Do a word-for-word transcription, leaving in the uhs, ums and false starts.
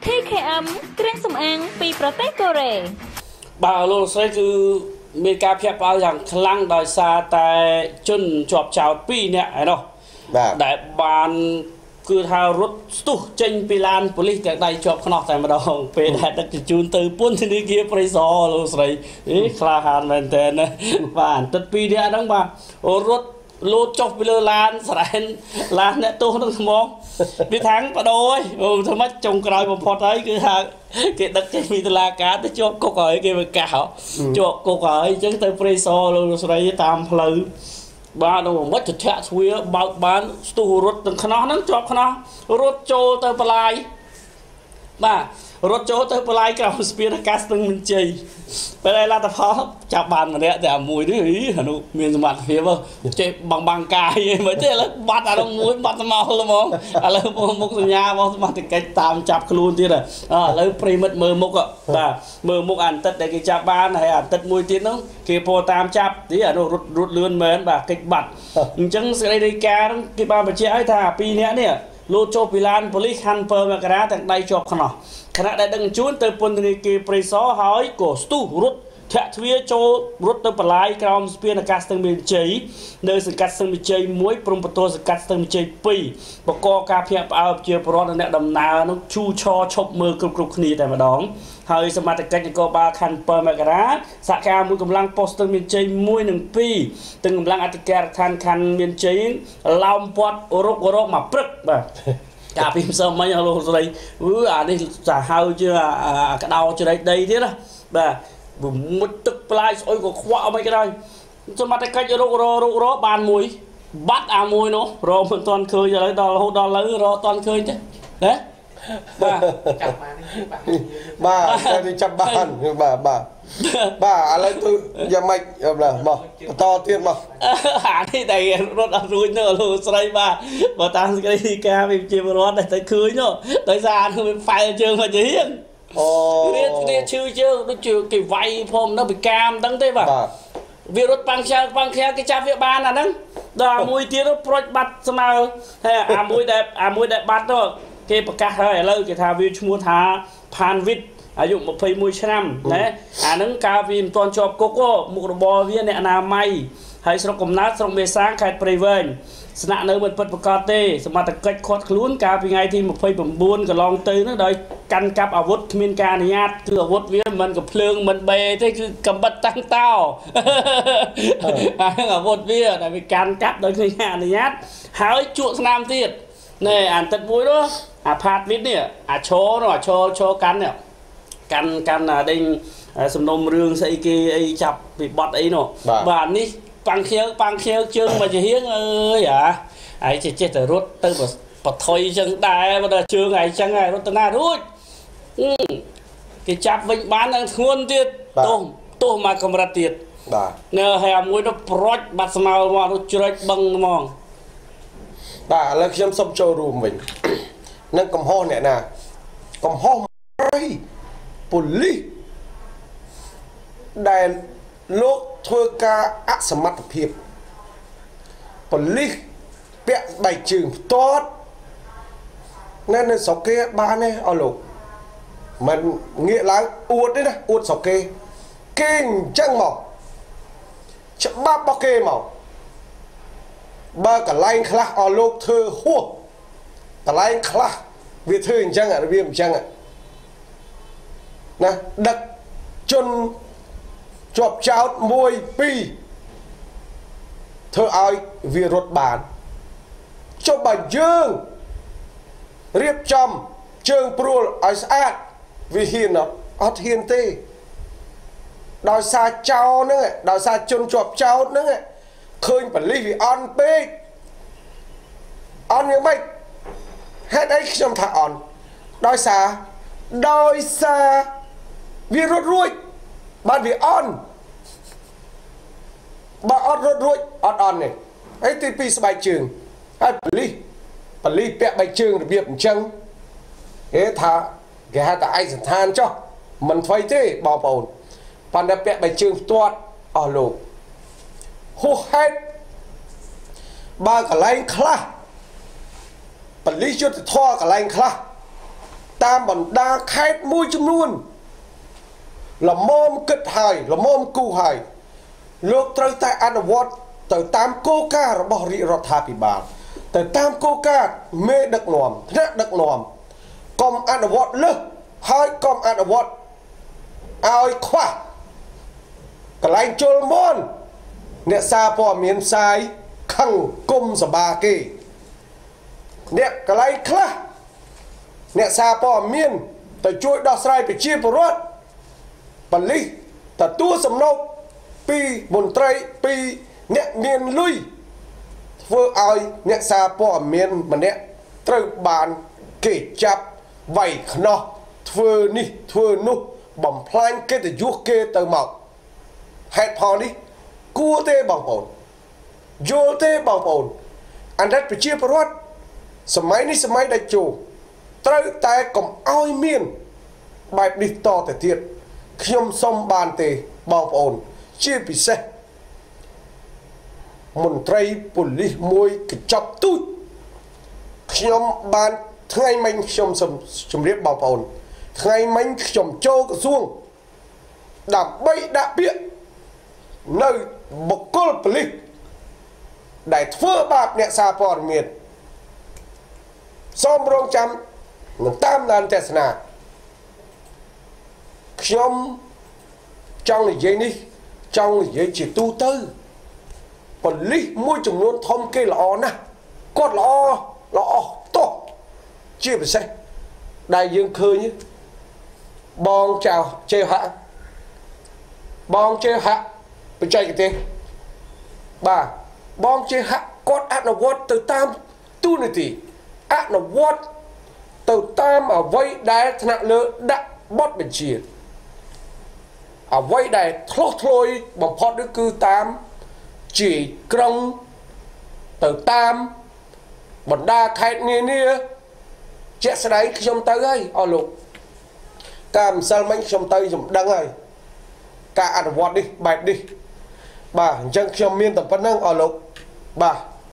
ที เค เอ็ม เครื่องสำอางពីប្រទេសកូរ៉េបាទលោកស្រីគឺមានការភ្ញាក់ផ្អើលយ៉ាងខ្លាំងដោយសារតែជនជាប់ចោតពីរនាក់ឯនោះដែលបានគឺថារត់ស្ទុះចេញពីឡានប៉ូលីសទាំងដៃជាប់ខ្នោះតែម្ដងពេលដែលដឹកជញ្ជូនទៅពន្ធនាគារព្រៃសរលោកស្រីអេក្លាហានមែនតើណាបាទទឹកពីរនាក់ហ្នឹងបាទរត់លោតចុះពីលើឡានសរ៉ែនឡានអ្នកទោសនឹងថ្មងវាថាំងបដូរហើយធ្វើម៉េចចុងក្រោយបំផុតហើយគឺថាគេដឹកចេញពីតុលាការទៅជាប់គុកហើយគេមកកាសជាប់គុកហើយអញ្ចឹងទៅព្រៃសរលោកស្រីតាមផ្លូវបាទនោះមិនទៅធាក់ស្វាបើកបានស្ទុះរត់ទាំងខ្នោះហ្នឹងជាប់ខ្នោះរត់ចូលទៅបលាយបាទរត់ចូលទៅបលាយក្រៅស្ពានអាកាសស្ទឹងមានជ័យពេលឯលទ្ធផលចាប់បានម្នាក់តែមួយនេះអានោះមានសមត្ថភាពចេះបងបាំងកាយមិនទេឥឡូវបាត់អានោះមួយបាត់ស្មោះហ្មងឥឡូវមុខសញ្ញារបស់សមត្ថកិច្ចតាមចាប់ខ្លួនទៀតឥឡូវប្រិមិត្តមើលមុខបាទមើលមុខអាន្តិតដែលគេចាប់បានហើយអាន្តិតមួយទៀតនោះគេពោលតាមចាប់ទីអានោះរត់រត់លឿនមែនបាទកិច្ចបាត់អញ្ចឹងសេចក្តីរាយការណ៍គេបានបញ្ជាក់ឲ្យថាពីរនាក់នេះលោតចូលពីឡានប៉ូលីសខណ្ឌពើមករាទាំងដៃជាប់ខ្នោះខណៈដែលដឹកជញ្ជូនទៅពន្ធនាគារព្រៃសរហើយក៏ស្ទុះរត់ធាក់ទ្វារចូលរត់ទៅបលាយក្រោមស្ពានអាកាសស្ទឹងមានជ័យនៅសង្កាត់ស្ទឹងមានជ័យមួយព្រំប្រទល់សង្កាត់ស្ទឹងមានជ័យពីរបកកការភ្ញាក់ផ្អើលជាប្រវត្តិអ្នកដំណើរនោះឈូឆឈប់មើលគ្រប់គ្រប់គ្នាតែម្ដងហើយសមត្ថកិច្ចនគរបាលខណ្ឌពើមករាសហការមួយកម្លាំងប៉ុស្តិ៍ស្ទឹងមានជ័យមួយនិងពីរទាំងកម្លាំងអធិការដ្ឋានខណ្ឌមានជ័យឡោមព័ទ្ធរុករកមកព្រឹកបាទកាពីផ្សំមិញលោកស្រីអឺអានេះសាហៅជាក្តោជ្រែកដីទៀតណាបាទមុជទឹកផ្លាយស្អុយក៏ខ្វក់អីក៏ដោយសមត្ថកិច្ចរុករករករបានមួយបាត់អាមួយនោះរកមិនទាន់ឃើញឥឡូវដល់រហូតដល់ឥឡូវរកអត់ទាន់ឃើញទេណាបាទចាប់បានបាទតែចាប់បានបាទបាទបាទឥឡូវទៅយ៉ាងម៉េចបាទមកបន្តទៀតមកអានេះតែរត់អត់រួចនៅលោកស្រីបាទបើតាមសេចក្តីការវិជាបរដ្ឋតែឃើញនោះដោយសារអានោះវាហ្វែលជើងមកជារៀងអូរៀនរៀនឈឺជើងដូចជាគេវាយផងនៅពីកាមហ្នឹងទេបាទវារត់ប៉ាំងខ្យាប៉ាំងខ្យាគេចាប់វាបានអាហ្នឹងដល់មួយទៀតប្រុចបាត់ស្មើហើយអាមួយដែលអាមួយដែលបាត់នោះគេប្រកាសហើយឥឡូវគេថាវាឈ្មោះថាផានវិតអាយុម្ភៃមួយឆ្នាំណាអាហ្នឹងកាលវាមិនទាន់ជាប់គុកមុខរបរវាអ្នកអនាម័យហើយស្រុកកំណើតស្រុកមេសាងខេត្តព្រៃវែងស្នាក់នៅមិនពិតប្រាកដទេសមត្ថកិច្ចខាត់ខ្លួនកាលពីថ្ងៃទីម្ភៃ៩កន្លងទៅនោះដោយកាន់កាប់អាវុធគ្មានការអនុញ្ញាតគឺអាវុធវាមិនកំភ្លើងមិនបេទេគឺកំបិតតាំងតោអាវុធវាដែលវាកាន់កាប់ដោយគ្មានការអនុញ្ញាតហើយជក់ស្នាមទៀតណែអានទឹកមួយនោះអាផាតវិតនេះអាឈរនោះអាឈរឈរកាន់នេះកាន់កាន់ដេញសំណុំរឿងស្អីគេអីចាប់ពីបត់អីនោះបាទនេះប៉ាំងខៀវប៉ាំងខៀវជើងមកជាហៀងអើយអាហើយចេះចេះតែរត់ទៅបថុយចឹងដែរបើដល់ជើងឯងចឹងហើយរត់ទៅណារួចគេចាប់វិញបាននឹងធ្ងន់ទៀតទោសទោសមកកម្រិតទៀតបាទនៅហើយអាមួយនោះប្រុចបាត់ស្មៅមកនោះជ្រែកបឹងហ្មងបាទឥឡូវខ្ញុំសុំចូលរួមវិញនឹងកំហុសអ្នកណាកំហុសអីប៉ូលីសដែលលោកធ្វើការអសមត្ថភាពប៉ូលីសពាក់ដៃជើងផ្ទាត់នៅនៅស្រុកគេបានទេអស់លោកមិនងាកឡើងអួតទេណាអួតស្រុកគេគេអញ្ចឹងមកច្បាប់របស់គេមកបើកន្លែងខ្លះអស់លោកធ្វើហួសកន្លែងខ្លះវាធ្វើអញ្ចឹងវាអញ្ចឹងណាដឹកជនជាប់ចោតមួយពីរធ្វើឲ្យវារត់បានចុះបើយើងរៀបចំជើងព្រួលឲ្យស្អាតវាហ៊ានអត់ហ៊ានទេដោយសារចោលហ្នឹងដោយសារជនជាប់ចោតហ្នឹងឃើញប៉ូលីសវាអន់ពេកអន់យ៉ាងម៉េចហេតុអីខ្ញុំថាអន់ដោយសារដោយសារវារត់រួចបានវាអន់បើអត់រត់រួចអត់អន់ទេហើយទីពីរស្បែកជើងហើយប៉ូលីសប៉ូលីសពាក់បែកជើងរបៀបអញ្ចឹងគេថាគេហៅថាឯកសណ្ឋានចុះមិនថ្មីទេបងប្អូនប៉ុន្តែពាក់បែកជើងផ្ទាត់អស់លោកហួសហេតុបើកន្លែងខ្លះប៉ូលីសយុទ្ធធរកន្លែងខ្លះ tam bản đa khét mũi chung luôn là môm kết hài là môm cu hài lúc trời tại ăn vót từ tam cô ca bỏ rị rọt thà bị bà từ tam cô ca mê đực nòm nát đực nòm con ăn vót lơ hai con ăn vót ai khoa cái lạnh trôi môn nè xa bỏ miền sai khăng cung sa ba kì nè cái lạnh khá nè xa bỏ miền từ chuỗi đo sai bị chia bờ rốt bản lý từ tua sầm nâu pi bồn tray pi nè miền lui vừa ai nè xa bỏ miền mà nè trời bàn kể chập vậy nó vừa ni vừa nu bầm plan cái từ vuốt kê từ màu hẹn hò đi cua tê bằng ổn vô tê bằng ổn anh rất phải chia bớt hết sớm mấy ní sớm mấy đại chủ trời tay cầm oi miên bài đi to thể thiệt khi ông xong bàn tê bằng ổn chia bị xe một tray bùn ly môi cái chọc tút khi ông bàn ngay mình trong sầm trong liếp bằng ổn ngay mình trong châu cái xuông đảm bay đã biết nơi một cô bli đại phơ bạc nhẹ xa bỏ miền xong rong chăm tam lần test nà trong trong là dây ní trong là dây chỉ tu tư còn lý môi trường luôn thông kê lọ nè con lọ lọ to chia phải xe đại dương khơi nhé bong chào chơi hạ bong chơi hạ bên trái cái tên bà bong chơi hạ con ăn là vót từ tam tu này thì ăn là vót từ tam ở vây đáy thằng lỡ đã bót bên chia ở vây đáy thốt thôi bằng phót đức cư tam chỉ krong từ tam bọn đa khai nia nia chết sẽ đấy trong tay ấy ở lục cam sao mấy trong tay dùng đăng này cả ăn vót đi bạch đi bà chẳng trong miên tập phân năng ở lục bà